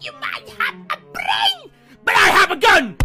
You might have a brain, but I have a gun!